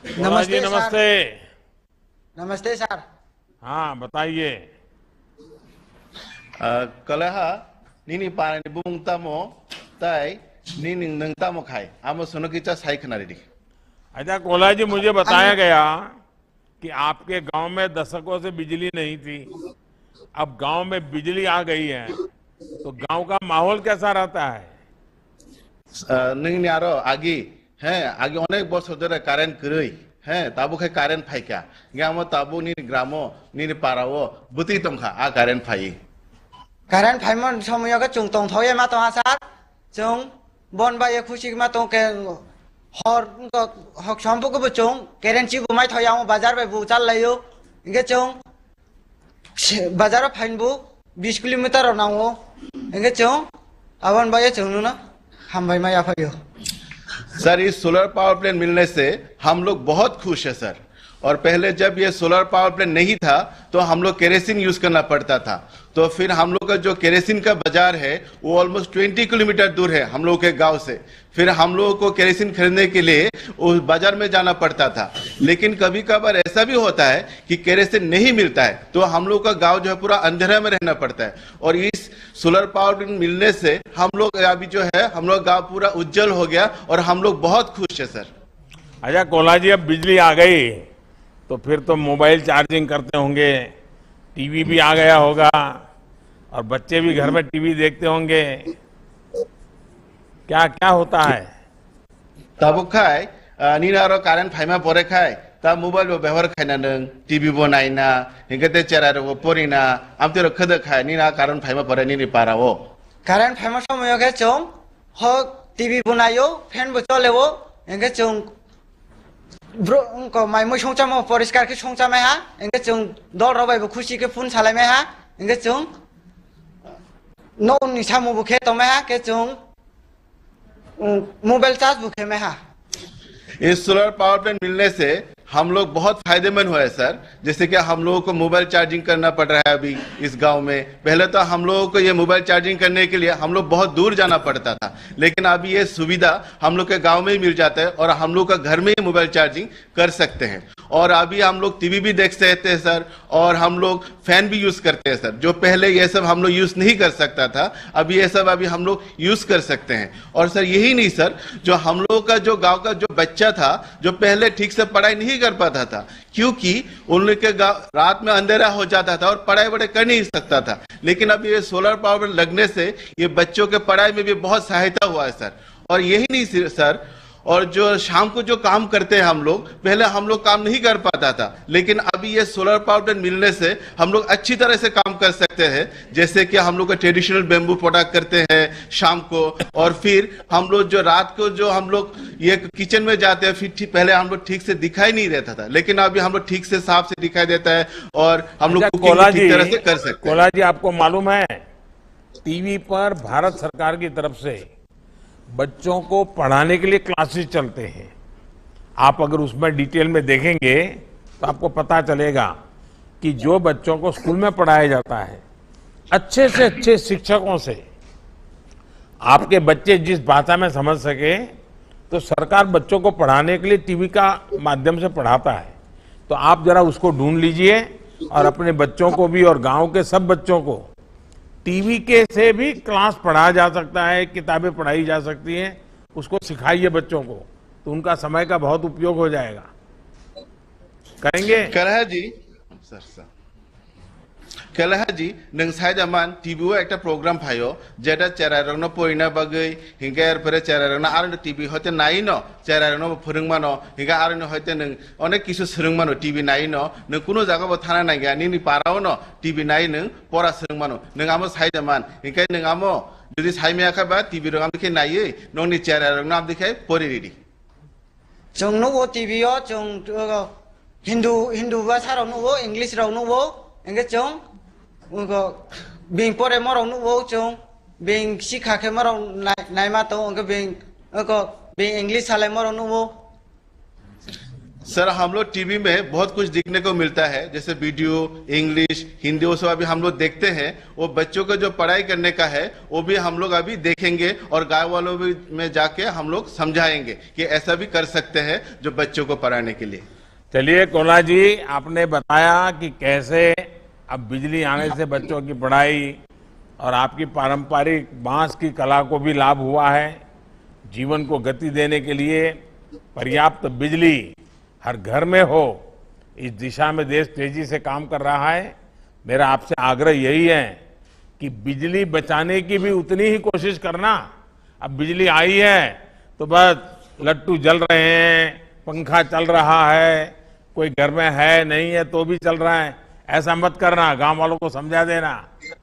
भोला जी नमस्ते सर। नमस्ते। नमस्ते सर। हाँ बताइए। Kalaha nini parani bung tamo tai nini nang tamo khai amo sono kita sai khana ri अच्छा कोला जी, मुझे बताया अन गया कि आपके गांव में दशकों से बिजली नहीं थी, अब गांव में बिजली आ गई है, तो गांव का माहौल कैसा रहता है? nini aro agi agi onek bosor dore current krui tabu khai current phai kya gamo tabu nini gramo nini parao buti tomkha a current phai कारण फाइमन समय का चुंग तोंग थोये मा तो सर चुंग बोन बा ये खुशी मा तो के हर को हक शंपू को चुंग करेंसी बुमाई थोया हूं बाजार पे बु चल लयो इनके चुंग बाजार फाइन बु 20 किलोमीटर और ना हो इनके चुंग अवन बा ये चुंग ना हम भाई मा या फायो सर इस सोलर पावर प्लांट मिलने से हम लोग बहुत खुश है सर। और पहले जब ये सोलर पावर प्लांट नहीं था तो हम लोग केरोसिन यूज करना पड़ता था, तो फिर हम लोग का जो केरोसिन का बाजार है वो ऑलमोस्ट 20 किलोमीटर दूर है हम लोग के गांव से। फिर हम लोगों को केरोसिन खरीदने के लिए उस बाजार में जाना पड़ता था। लेकिन कभी कभार ऐसा भी होता है कि केरोसिन नहीं मिलता है तो हम लोग का गांव जो है पूरा अंधेरा में रहना पड़ता है। और इस सोलर पावर प्लांट मिलने से हम लोग अभी जो है हम लोग गाँव पूरा उज्जवल हो गया और हम लोग बहुत खुश है सर। अच्छा कोला जी, अब बिजली आ गई तो फिर तो मोबाइल चार्जिंग करते होंगे, टीवी भी आ गया होगा और बच्चे भी घर में टीवी देखते होंगे, क्या क्या होता है? तब खाए नीनारो कारण फाइमा परे खाए ता मोबाइल व्यवहार खाइना नंग टीवी बनाइना हिंगते चेरा रो पोरिना आम तेरो खद खाए नीना कारण फाइमा परे नीनी पाराओ कारण फाइमा समय के चुंग हो टीवी बनायो फैन बो चलेवो इनके चुंग ब्रो उनको माय मो सोंचा मो परिष्कार के सोंचा में हा इनके चुंग दौड़ रबाय बो खुशी के फोन सालाय में हा इनके चुंग नो निशा मो बुखे तो में हा के चुंग मोबाइल चार्ज बुखे में हा। इस सोलर पावर प्लांट मिलने से हम लोग बहुत फायदेमंद हुए सर। जैसे कि हम लोगों को मोबाइल चार्जिंग करना पड़ रहा है अभी इस गांव में। पहले तो हम लोगों को ये मोबाइल चार्जिंग करने के लिए हम लोग बहुत दूर जाना पड़ता था, लेकिन अभी ये सुविधा हम लोग के गांव में ही मिल जाता है और हम लोग का घर में ही मोबाइल चार्जिंग कर सकते हैं। और अभी हम लोग टीवी भी देख सकते हैं सर, और हम लोग फैन भी यूज करते हैं सर, जो पहले ये सब हम लोग यूज नहीं कर सकता था, अभी ये सब अभी हम लोग यूज कर सकते हैं। और सर यही नहीं सर, जो हम लोग का जो गांव का जो बच्चा था जो पहले ठीक से पढ़ाई नहीं कर पाता था क्योंकि उनके रात में अंधेरा हो जाता था और पढ़ाई वढ़ाई कर नहीं सकता था, लेकिन अब ये सोलर पावर लगने से ये बच्चों के पढ़ाई में भी बहुत सहायता हुआ है सर। और यही नहीं सर, और जो शाम को जो काम करते हैं हम लोग, पहले हम लोग काम नहीं कर पाता था, लेकिन अभी ये सोलर पावर प्लांट मिलने से हम लोग अच्छी तरह से काम कर सकते हैं। जैसे कि हम लोग का ट्रेडिशनल बेम्बू प्रोडक्ट करते हैं शाम को, और फिर हम लोग जो रात को जो हम लोग ये किचन में जाते हैं, फिर पहले हम लोग ठीक से दिखाई नहीं देता था, लेकिन अभी हम लोग ठीक से साफ से दिखाई देता है और हम लोग कुकिंग ठीक तरह से कर सकते हैं। कोला जी, आपको मालूम है टीवी पर भारत सरकार की तरफ से बच्चों को पढ़ाने के लिए क्लासेस चलते हैं। आप अगर उसमें डिटेल में देखेंगे तो आपको पता चलेगा कि जो बच्चों को स्कूल में पढ़ाया जाता है अच्छे से अच्छे शिक्षकों से आपके बच्चे जिस भाषा में समझ सके, तो सरकार बच्चों को पढ़ाने के लिए टीवी का माध्यम से पढ़ाता है। तो आप जरा उसको ढूंढ लीजिए और अपने बच्चों को भी और गांव के सब बच्चों को टीवी के से भी क्लास पढ़ाया जा सकता है, किताबें पढ़ाई जा सकती हैं, उसको सिखाइए बच्चों को, तो उनका समय का बहुत उपयोग हो जाएगा। करेंगे? कलहा जी सर सर कलहा जी नों साइजामान टीवी एक प्रोग्राम फायो जेटा चेरा रंगनो पोइना बगै हिंगा एरपरे चेरा रंगना आरो टीवी होते नाइनो चेरा रंगनो फोरोंमानो हिंगा आरो होते नों अनेक किसु सोलोंमानो टीवी नाइनो नों कुनो जागाबो थाना नागिया निनि पाराव न टीवी नाइ नों परा सोलोंमानो नों आमो साइजामान हिंगा नों आमो जुदि साइमियाखा बा टीवी रंगाम दिखे नाइयै नोंनि चेरा रंगनाम दिखे परि रेडी जोंनो वो टीवी ओ जों हिंदू भाषा रावनो वो इंग्लिश रावनो वो इनके जों उनको बिंग परे मरावनो वो जों बिंग सिखा के मराव नाइमा तो उनको बिंग इंग्लिश साले मरावनो वो सर हम लोग टीवी में बहुत कुछ देखने को मिलता है, जैसे वीडियो, इंग्लिश, हिंदी, वो सब अभी हम लोग देखते हैं। वो बच्चों को जो पढ़ाई करने का है वो भी हम लोग अभी देखेंगे और गाँव वालों में जाके हम लोग समझाएंगे कि ऐसा भी कर सकते हैं जो बच्चों को पढ़ाने के लिए। चलिए कोला जी, आपने बताया कि कैसे अब बिजली आने से बच्चों की पढ़ाई और आपकी पारंपरिक बांस की कला को भी लाभ हुआ है। जीवन को गति देने के लिए पर्याप्त बिजली हर घर में हो, इस दिशा में देश तेजी से काम कर रहा है। मेरा आपसे आग्रह यही है कि बिजली बचाने की भी उतनी ही कोशिश करना। अब बिजली आई है तो बस लट्टू जल रहे हैं, पंखा चल रहा है, कोई घर में है नहीं है तो भी चल रहा है, ऐसा मत करना। गांव वालों को समझा देना